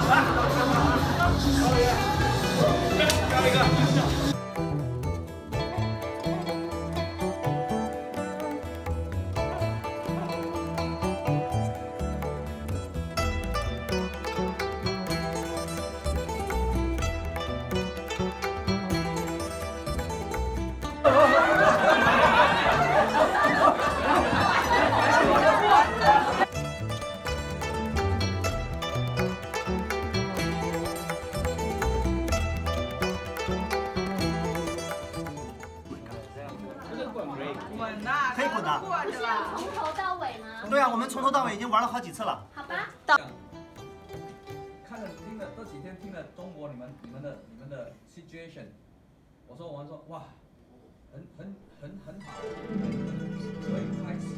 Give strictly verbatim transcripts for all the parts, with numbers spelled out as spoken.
可以滚的。 从头到尾吗？ 对啊，我们从头到尾已经玩了好几次了。 好吧。 看了听了这几天听了中国你们你们的你们的 situation， 我说我们说哇，很很很很好，可以开始。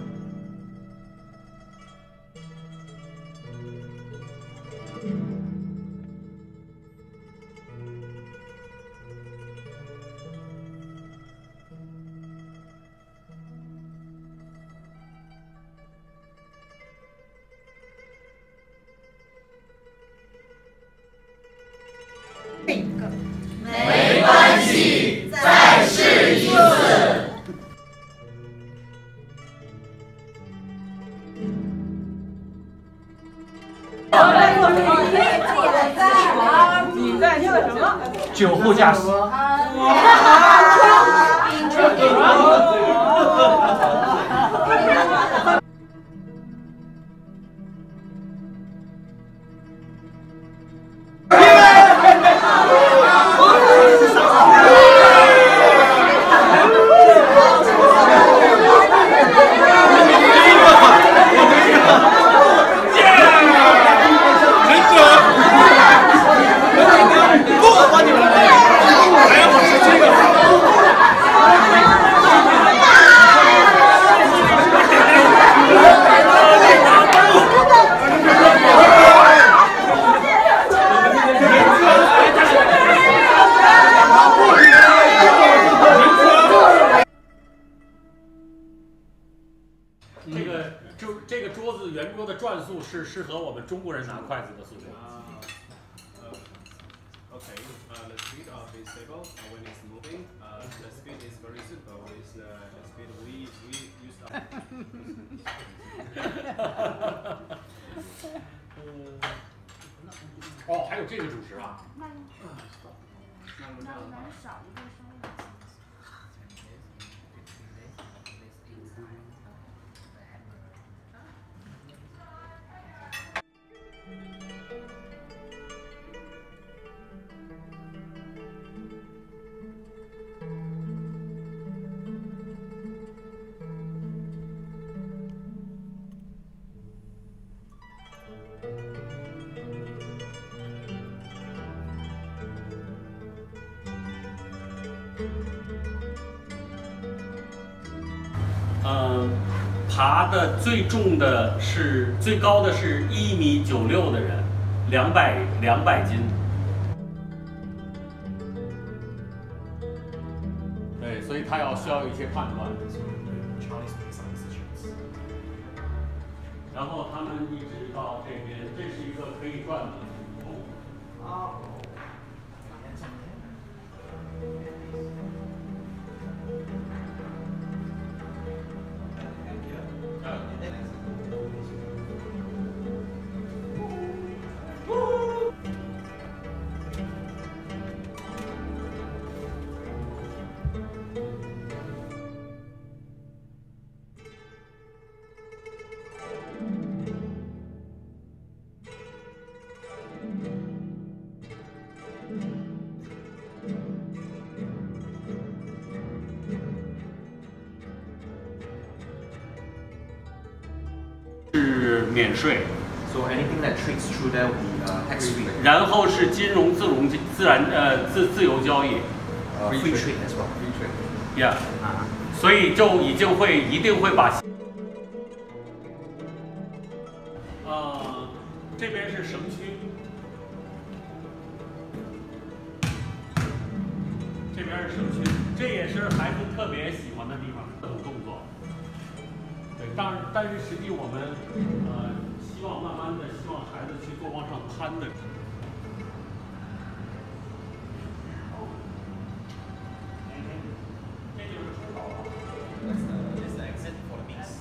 没关系，再试一次。 你在那个什么？ 酒后驾驶。 这个就这个桌子圆桌的转速是适合我们中国人拿筷子的速度。 Okay, uh, the speed of is stable uh, when it's moving. Uh, the speed is very simple. It's the, the speed we we use. The 哦，还有这个主食啊。 那那难少一个稍微。 嗯，爬的最重的是最高的是一米九六的人，两百两百斤。对，所以他要需要一些判断。然后他们一直到这边，这是一个可以转的。啊。 是免税 So anything that trades through there will be uh, tax free. 然后是金融自融自然呃自自由交易 Uh, free trade as well. Free trade. ，Yeah，啊，所以就已经会一定会把，呃，这边是城区，这边是城区，这也是孩子特别喜欢的地方，各种动作。对，当然，但是实际我们呃。 希望慢慢的，希望孩子去做往上攀的。这就是出口了。 This is the exit for the mix.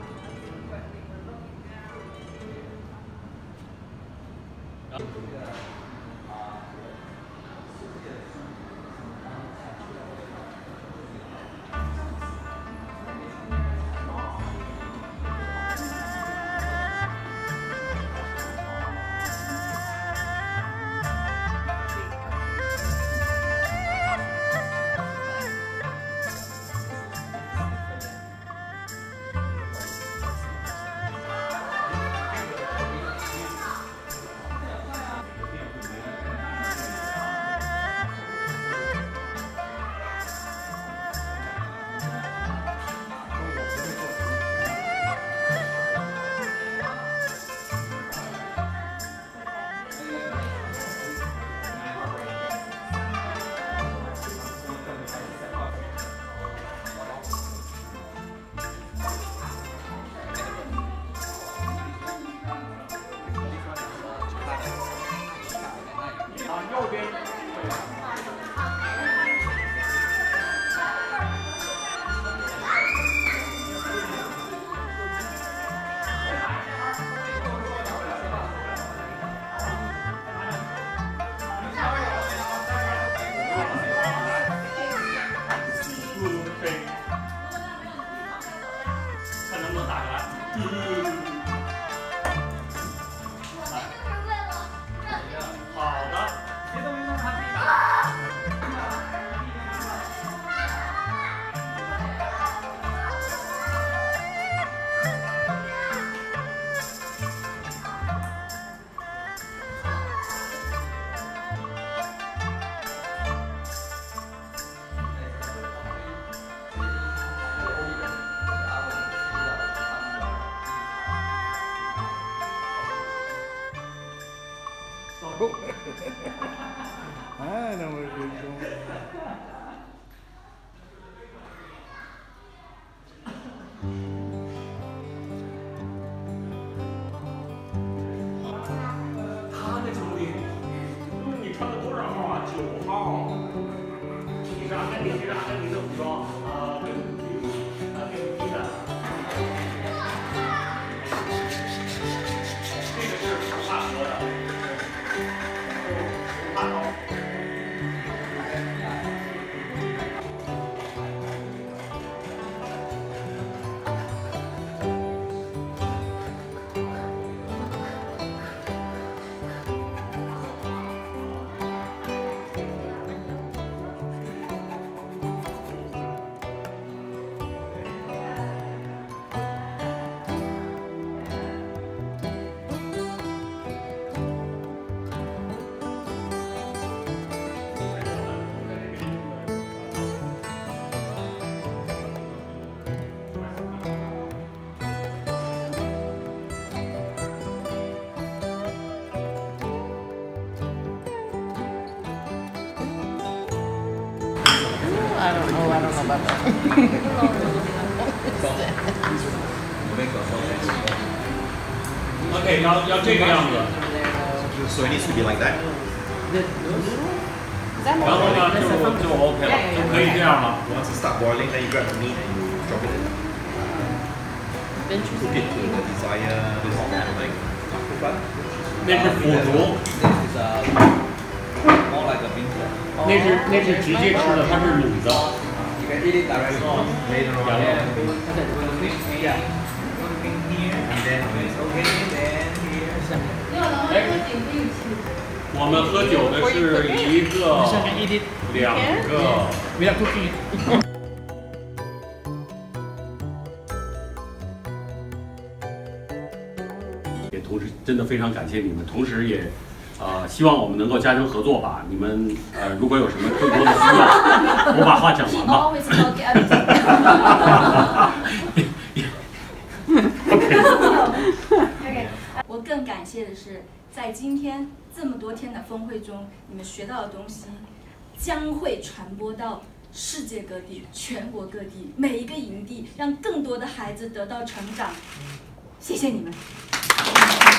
Ah, não, mas I don't know, I don't know about that. OK， 要要这个样子。 So it needs to be like that. 然后呢，就就 OK 了，就可以这样了。 Once it start boiling, then you grab the meat and you drop it in. Cook it to the desire, this and that, like. 那是腐竹。那是那是直接吃的，它是卤子。 Later on. Yeah. And then okay, then here. 我们喝酒的是一个、两个。 Without cooking it. 也同时真的非常感谢你们，同时也。 呃，希望我们能够加强合作吧。你们呃，如果有什么更多的需要，我把话讲完吧。 OK， 我更感谢的是，在今天这么多天的峰会中，你们学到的东西将会传播到世界各地、全国各地每一个营地，让更多的孩子得到成长。谢谢你们。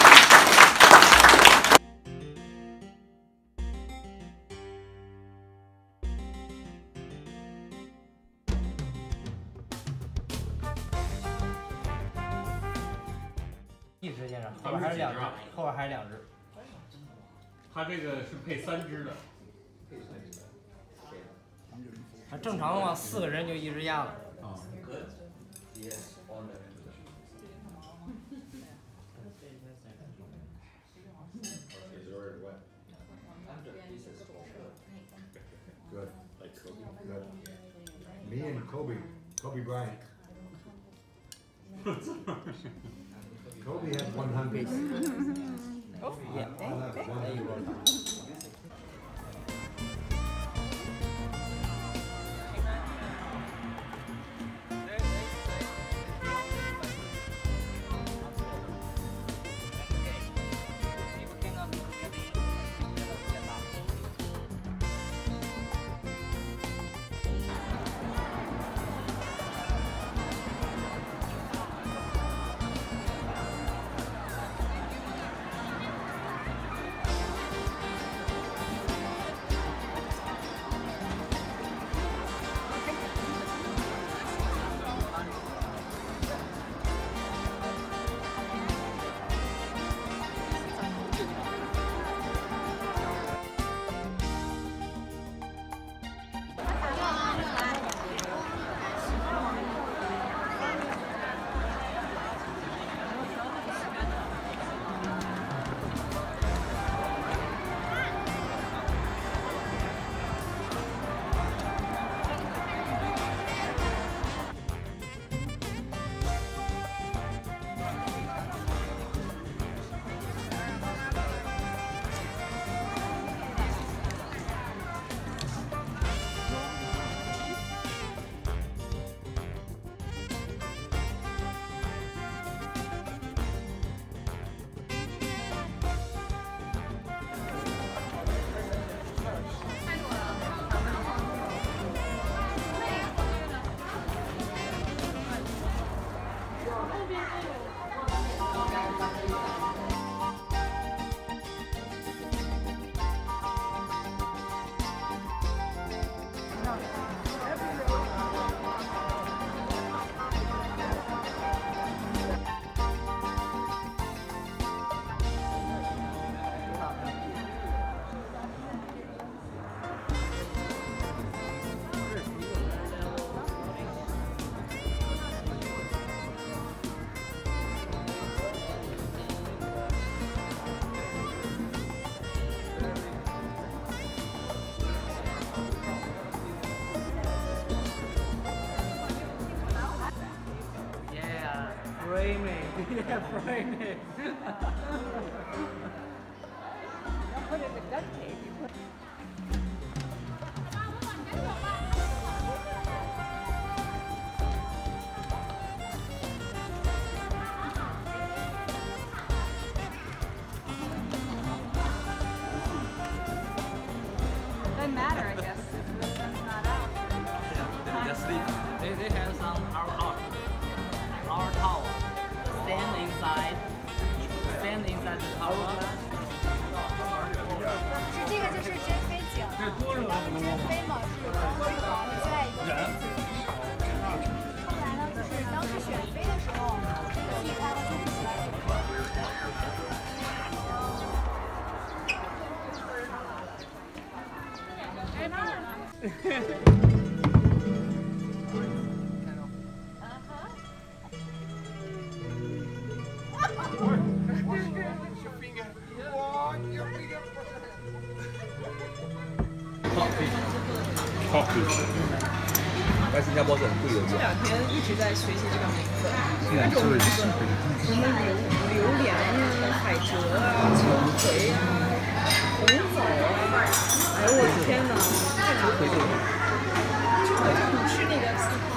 边还是两只，后边还是两只。 它这个是配三只的。 它正常的话，四个人就一只鸭了。 啊。 Good. Like Kobe. Good. Me and Kobe. Kobe Bryant. Kobe had one hundred. Oh, yeah. There you go. Yeah, Friday. Don't put it in duct tape. You put Doesn't matter, I guess, if the sun's not out. Yeah, they sleep. They, they have some our our our tower. Stand inside. Stand inside the tower. 是这个就是真飞景，然后真飞嘛是多少在一个飞景。后来呢，就是当时选飞的时候，这个地方就不起来。哎妈！ 在新加坡是很贵的。 这两天一直在学习这个名字，各种名字，什么榴榴莲呀、海蜇啊、秋葵啊、红枣啊，哎呦我的天哪，太难了！秋葵就吃那个。